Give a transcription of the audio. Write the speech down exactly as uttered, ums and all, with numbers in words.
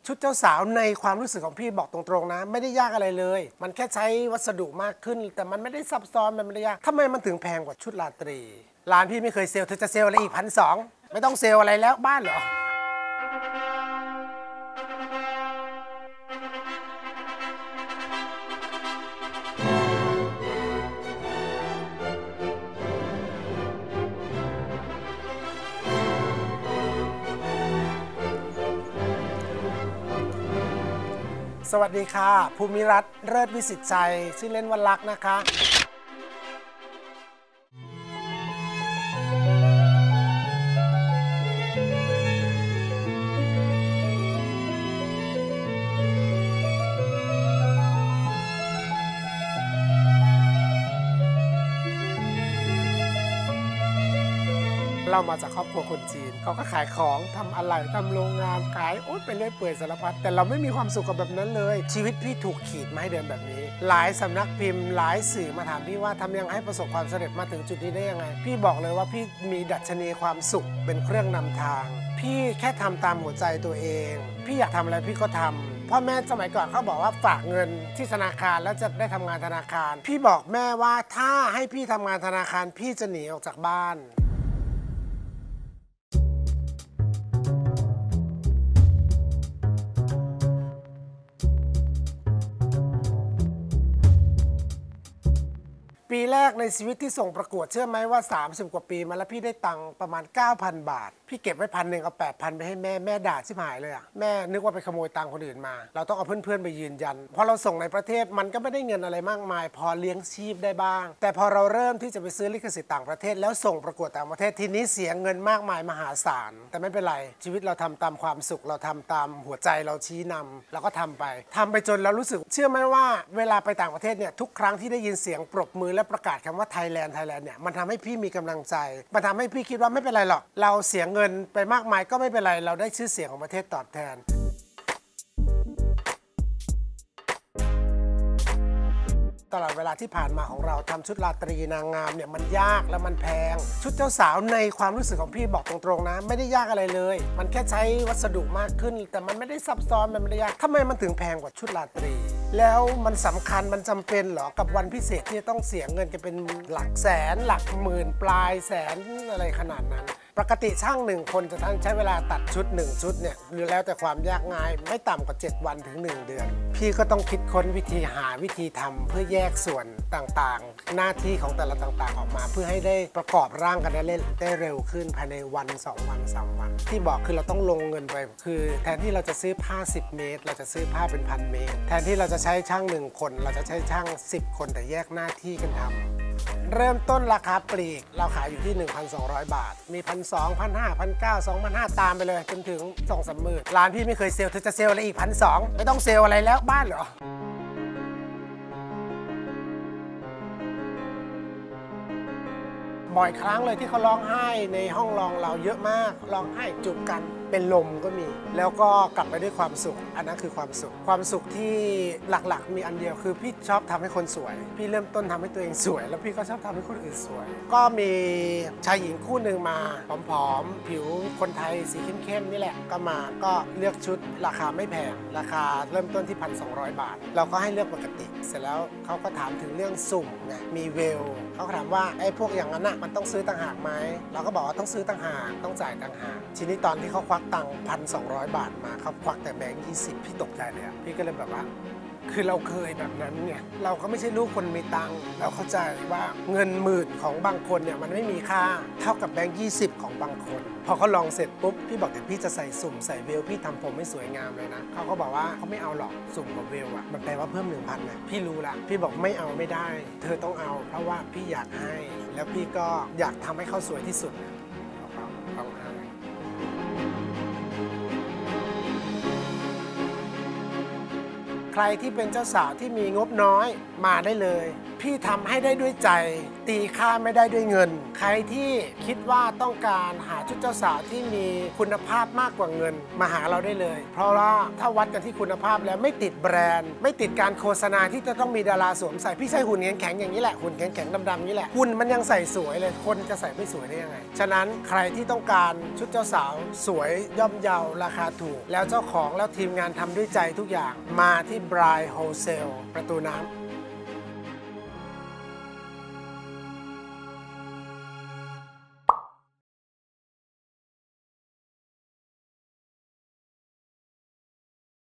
ชุดเจ้าสาวในความรู้สึกของพี่บอกตรงๆนะไม่ได้ยากอะไรเลยมันแค่ใช้วัสดุมากขึ้นแต่มันไม่ได้ซับซ้อนมันไม่ได้ยากทำไมมันถึงแพงกว่าชุดราตรีร้านพี่ไม่เคยเซลล์เธอจะเซลล์อะไรอีกพันสองไม่ต้องเซลล์อะไรแล้วบ้านเหรอสวัสดีค่ะภูมิรัตน์เลิศวิสิตชัยชื่อเล่นว่าลักษณ์นะคะเรามาจากครอบครัวคนจีนเขาก็ขายของทำอะไรทำโรงงานขายโอ๊ยไปเรื่อยเปื่อยสารพัดแต่เราไม่มีความสุขกับแบบนั้นเลยชีวิตพี่ถูกขีดมาให้เดินแบบนี้หลายสำนักพิมพ์หลายสื่อมาถามพี่ว่าทำยังไงให้ประสบความสำเร็จมาถึงจุดนี้ได้ยังไงพี่บอกเลยว่าพี่มีดัชนีความสุขเป็นเครื่องนำทางพี่แค่ทำตามหัวใจตัวเองพี่อยากทำอะไรพี่ก็ทำพ่อแม่สมัยก่อนเขาบอกว่าฝากเงินที่ธนาคารแล้วจะได้ทำงานธนาคารพี่บอกแม่ว่าถ้าให้พี่ทำงานธนาคารพี่จะหนีออกจากบ้านปีแรกในชีวิตที่ส่งประกวดเชื่อไหมว่าสามสิบกว่าปีมาแล้วพี่ได้ตังค์ประมาณ เก้าพัน บาทพี่เก็บไว้พันหนึ่งเอา แปดพัน ไปให้แม่แม่ด่าชิบหายเลยอ่ะแม่นึกว่าไปขโมยตังค์คนอื่นมาเราต้องเอาเพื่อนๆไปยืนยันพอเราส่งในประเทศมันก็ไม่ได้เงินอะไรมากมายพอเลี้ยงชีพได้บ้างแต่พอเราเริ่มที่จะไปซื้อลิขสิทธิ์ต่างประเทศแล้วส่งประกวดต่างประเทศทีนี้เสียเงินมากมายมหาศาลแต่ไม่เป็นไรชีวิตเราทำตามความสุขเราทำตามหัวใจเราชี้นำเราก็ทำไปทำไปจนเรารู้สึกเชื่อไหมว่าเวลาไปต่างประเทศเนี่ยทุกครั้งที่ได้ยินเสียงปรบมือและประกาศคำว่าไทยแลนด์ไทยแลนด์เนี่ยมันทำให้พี่มีกำลังใจมันทำให้พี่คิดว่าไม่เป็นไรหรอกเราเสียเงินไปมากมายก็ไม่เป็นไรเราได้ชื่อเสียงของประเทศตอบแทนตลอดเวลาที่ผ่านมาของเราทำชุดราตรีนางงามเนี่ยมันยากและมันแพงชุดเจ้าสาวในความรู้สึกของพี่บอกตรงๆนะไม่ได้ยากอะไรเลยมันแค่ใช้วัสดุมากขึ้นแต่มันไม่ได้ซับซ้อนมันไม่ได้ยากทำไมมันถึงแพงกว่าชุดราตรีแล้วมันสำคัญมันจำเป็นเหรอกับวันพิเศษที่จะต้องเสียเงินกันเป็นหลักแสนหลักหมื่นปลายแสนอะไรขนาดนั้นปกติช่างหนึ่งคนจะใช้เวลาตัดชุดหนึ่งชุดเนี่ยหรือแล้วแต่ความยากง่ายไม่ต่ำกว่าเจ็ดวันถึงหนึ่งเดือนพี่ก็ต้องคิดค้นวิธีหาวิธีทำเพื่อแยกส่วนต่างๆหน้าที่ของแต่ละต่างๆออกมาเพื่อให้ได้ประกอบร่างกันได้ได้เร็วขึ้นภายในวันสองวันสามวันที่บอกคือเราต้องลงเงินไปคือแทนที่เราจะซื้อผ้าสิบเมตรเราจะซื้อผ้าเป็นพันเมตรแทนที่เราจะใช้ช่างหนึ่งคนเราจะใช้ช่างสิบคนแต่แยกหน้าที่กันทำเริ่มต้นราคาปลีกเราขายอยู่ที่ หนึ่งพันสองร้อย บาทมี หนึ่งพันสองร้อย หนึ่งพันห้าร้อย หนึ่งพันเก้าร้อย สองพันห้าร้อย ตามไปเลยจนถึง สองถึงสาม หมื่นร้านพี่ไม่เคยเซลล์เธอจะเซลล์อะไรอีก หนึ่งพันสองร้อย ไม่ต้องเซลล์อะไรแล้วบ้านเหรอบ่อยครั้งเลยที่เขาร้องไห้ในห้องร้องเราเยอะมากร้องไห้จุกกันเป็นลมก็มีแล้วก็กลับไปด้วยความสุขอันนั้นคือความสุขความสุขที่หลักๆมีอันเดียวคือพี่ชอบทำให้คนสวยพี่เริ่มต้นทำให้ตัวเองสวยแล้วพี่ก็ชอบทำให้คนอื่นสวยก็มีชายหญิงคู่หนึ่งมาผอมๆผิวคนไทยสีเข้มๆนี่แหละก็มาก็เลือกชุดราคาไม่แพงราคาเริ่มต้นที่ หนึ่งพันสองร้อย บาทเราก็ให้เลือกปกติเสร็จแล้วเขาก็ถามถึงเรื่องสุ่มไงมีเวลเขาถามว่าไอ้พวกอย่างนั้นน่ะมันต้องซื้อต่างหากไหมเราก็บอกว่าต้องซื้อต่างหากต้องจ่ายต่างหากทีนี้ตอนที่เขาควักตังค์ หนึ่งพันสองร้อย บาทมาเขาควักแต่แบงค์ยี่สิบพี่ตกใจเลยอะพี่ก็เลยแบบว่าคือเราเคยแบบนั้นไงเราก็ไม่ใช่ลูกคนมีตังค์เราเข้าใจว่าเงินหมื่นของบางคนเนี่ยมันไม่มีค่าเท่ากับแบงค์ยี่สิบของบางคนพอเขาลองเสร็จปุ๊บพี่บอกเดี๋ยวพี่จะใส่สุ่มใส่เวลพี่ทำผมไม่สวยงามเลยนะเขาก็บอกว่าเขาไม่เอาหรอกสุ่มกับเวลอะมันแปลว่าเพิ่ม หนึ่งพัน นะพี่รู้ละพี่บอกไม่เอาไม่ได้เธอต้องเอาเพราะว่าพี่อยากให้แล้วพี่ก็อยากทำให้เขาสวยที่สุดต้องให้ใครที่เป็นเจ้าสาวที่มีงบน้อยมาได้เลยพี่ทำให้ได้ด้วยใจตีค่าไม่ได้ด้วยเงินใครที่คิดว่าต้องการหาชุดเจ้าสาวที่มีคุณภาพมากกว่าเงินมาหาเราได้เลยเพราะว่าถ้าวัดกันที่คุณภาพแล้วไม่ติดแบรนด์ไม่ติดการโฆษณาที่จะต้องมีดาราสวมใส่พี่ใส่หุ่นแข็งๆอย่างนี้แหละหุ่นแข็งๆดำๆนี้แหละหุ่นมันยังใส่สวยเลยคนจะใส่ไม่สวยได้ยังไงฉะนั้นใครที่ต้องการชุดเจ้าสาวสวยย่อมเยาราคาถูกแล้วเจ้าของแล้วทีมงานทำด้วยใจทุกอย่างมาที่ Bride Wholesale ประตูน้ำ